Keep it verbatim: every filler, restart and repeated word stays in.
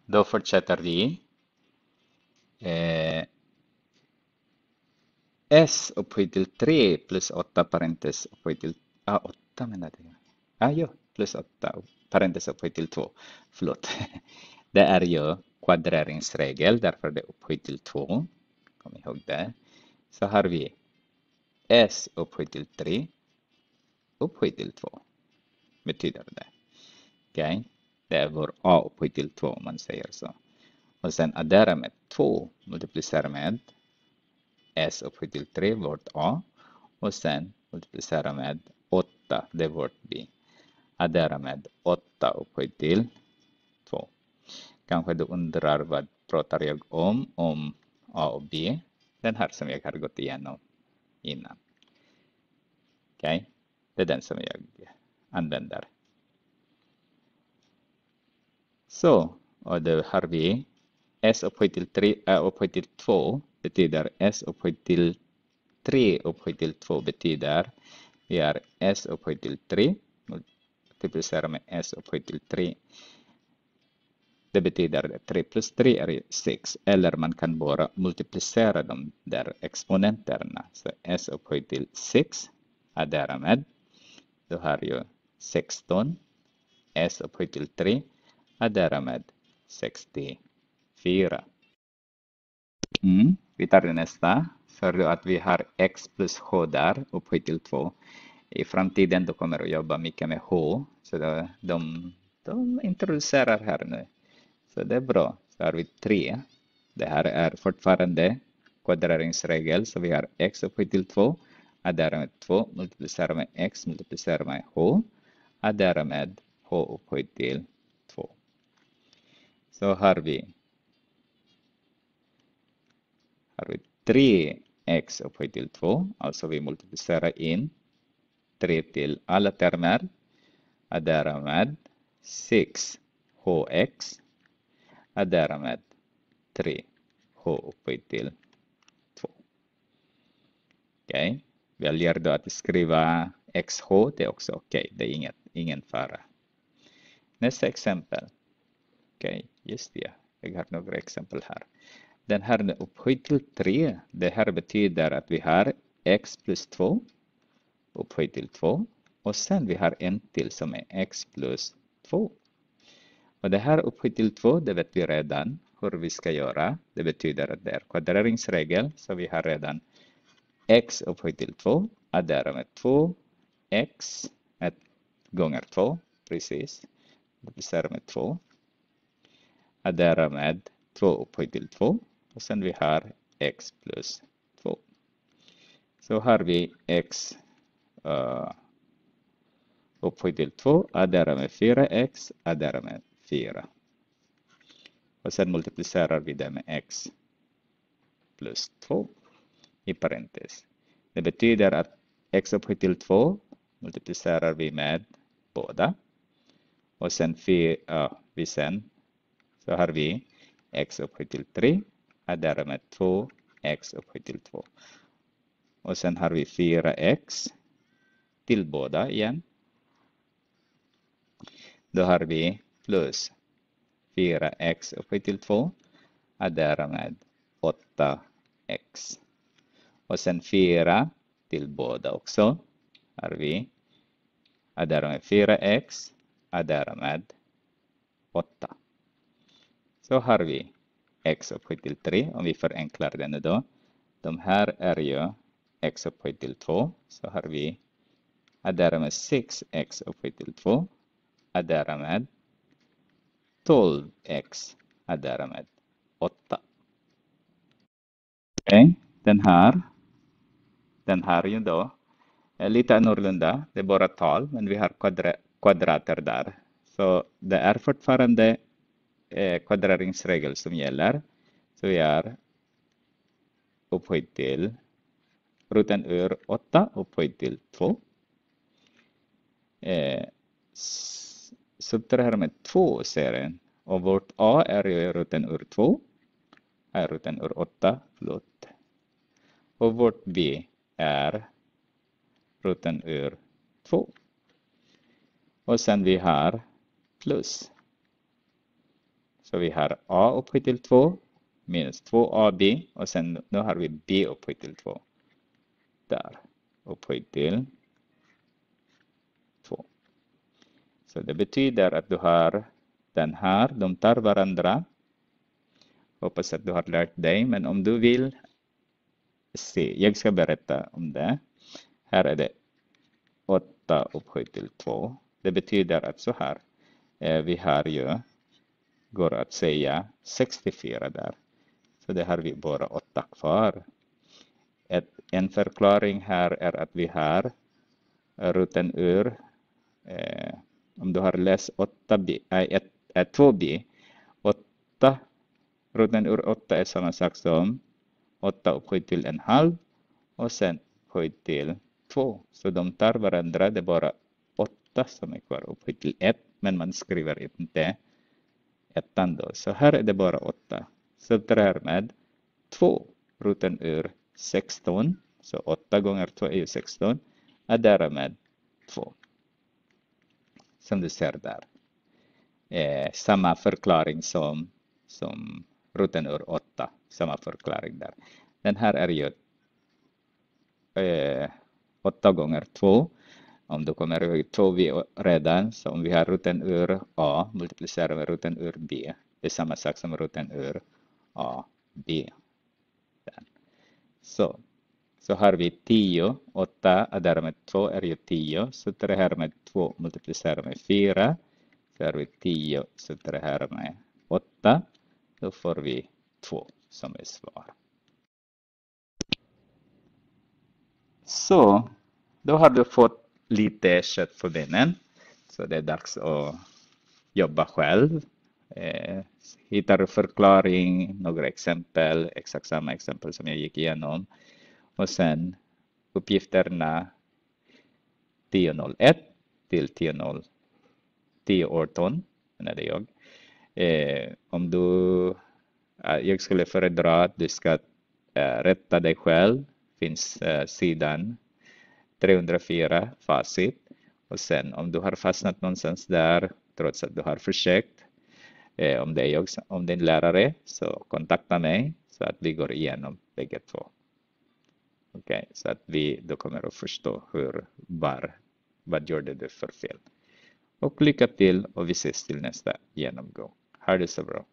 Då fortsätter vi. Eh, S upphöjt till tre plus åtta parentes upphöjt till... Ah, åtta menar jag. Ah, jo, plus åtta parentes upphöjt till två. Förlåt. Det är ju kvadreringsregel, därför det är upphöjt till två. Kom ihåg det. Så har vi S upphöjt till tre upphöjt till två. Betyder det. Okej? Okay? Det är vår A upphöjt till två om man säger så. Och sen addera med två multiplicera med S upphöjt till tre, vårt A. Och sen multiplicera med åtta, det är vårt B. Addera med åtta upphöjt till två. Kanske du undrar vad pratar jag om, om A och B. Den här som jag har gått igenom innan. Okej, okay? Det är den som jag använder. Så, och då har vi S upphöjt till tre, äh, upphöjt till två betyder S upphöjt till tre upphöjt till två betyder vi har S upphöjt till tre multiplicera med S upphöjt till tre. Det betyder tre plus tre är sex, eller man kan bara multiplicera de där exponenterna. Så S upphöjt till sex addera med, då har ju sexton. S upphöjt till tre addera med sextiofyra. Mm, vi tar det nästa. För då att vi har X plus H där upphöjt till två. I framtiden då kommer att jobba mycket med H. Så då, de, de introducerar här nu. Så det är bra. Så har vi tre. Det här är fortfarande kvadreringsregel. Så vi har X upphöjt till två. Addera med två. Multiplicera med X. Multiplicera med H. Addera med H upphöjt till två. Så har vi har vi tre x upphöjt till två. Alltså vi multiplicerar in tre till alla termer. Addera med sex h x. Addera med tre h upphöjt till två. Okej. Okay. Väljer du att skriva xh, det är också okej. Okay. Det är inget, ingen fara. Nästa exempel. Okej, okay. Just det. Jag har några exempel här. Den här är upphöjt till tre. Det här betyder att vi har x plus två upphöjt till två. Och sen vi har en till som är x plus två. Och det här upphöjt till två, det vet vi redan hur vi ska göra. Det betyder att det är kvadreringsregel. Så vi har redan x upphöjt till två. Addera med två. X ett gånger två. Precis. Multiplicera med två. Addera med två upphöjt till två. Och sen vi har x plus två. Så har vi x uh, upphöjt till två. Addera med fyra x. Addera med fyra. Och sen multiplicerar vi det med x plus två i parentes. Det betyder att x upphöjt till två multiplicerar vi med båda. Och sen, uh, vi sen så har vi x upphöjt till tre. Addera med två x upphöjt till två. Och sen har vi fyra x till båda igen. Då har vi plus fyra x upphöjt till två. Addera med åtta x. Och sen fyra till båda också. Har vi addera med fyra x. Addera med åtta. Så har vi x upphöjt till tre. Om vi förenklar den då. De här är ju x upphöjt till två. Så har vi addera med sex x upphöjt till två. Addera med tolv x. Addera med åtta. Okej, okay. Den här. Den här ju då. Är lite annorlunda. Det är bara tal. Men vi har kvadra kvadrater där. Så det är fortfarande eh, kvadreringsregel som gäller. Så vi är upphöjt till roten ur åtta upphöjt till två. Eh, subtraherar med två serien. Och vårt a är ju roten ur två. Är roten ur åtta. Förlåt. Och vårt b är roten ur två. Och sen vi har plus Så vi har A upphöjt till två minus två A B och sen nu har vi B upphöjt till två. Där. Upphöjt till två. Så det betyder att du har den här, de tar varandra. Hoppas att du har lärt dig, men om du vill se, jag ska berätta om det. Här är det åtta upphöjt till två. Det betyder att så här, eh, vi har ju, går att säga sextiofyra där. Så det har vi bara åtta kvar. Ett, en förklaring här är att vi har roten ur, eh, om du har läst åtta b, äh, äh, två b, åtta, roten ur åtta är samma sak som åtta upphöjt till en halv och sen upphöjt till två. Så de tar varandra, det är bara åtta som är kvar upphöjt till ett, men man skriver inte ettan då. Så här är det bara åtta. Så därmed två, roten ur sexton, så åtta gånger två är ju sexton, är därmed två. Som du ser där. Eh, samma förklaring som, som roten ur åtta. Samma förklaring där. Den här är ju eh, åtta gånger två. Om du kommer ihåg två vi redan, så om vi har roten ur A multiplicerar med roten ur B. Det är samma sak som roten ur A, B. Där. Så, så har vi tio, åtta är därmed två är ju tio. Så det här med två multiplicerar med fyra. Så har vi tio, så det här med åtta. Då får vi två som är svar. Så, då har du fått lite kött på benen. Så det är dags att jobba själv. Eh, hittar förklaring, några exempel, exakt samma exempel som jag gick igenom. Och sen uppgifterna tio noll ett till tio noll tio arton, menar det jag. Eh, om du, eh, jag skulle föredra att du ska eh, rätta dig själv. Finns eh, sidan trehundrafyra facit. Och sen om du har fastnat någonstans där, trots att du har försökt, eh, om det är jag, om din lärare, så kontakta mig så att vi går igenom bägge två. Okej, okay, så att vi då kommer att förstå hur, var, vad gjorde du för fel. Och lycka till och vi ses till nästa genomgång. Ha det så bra.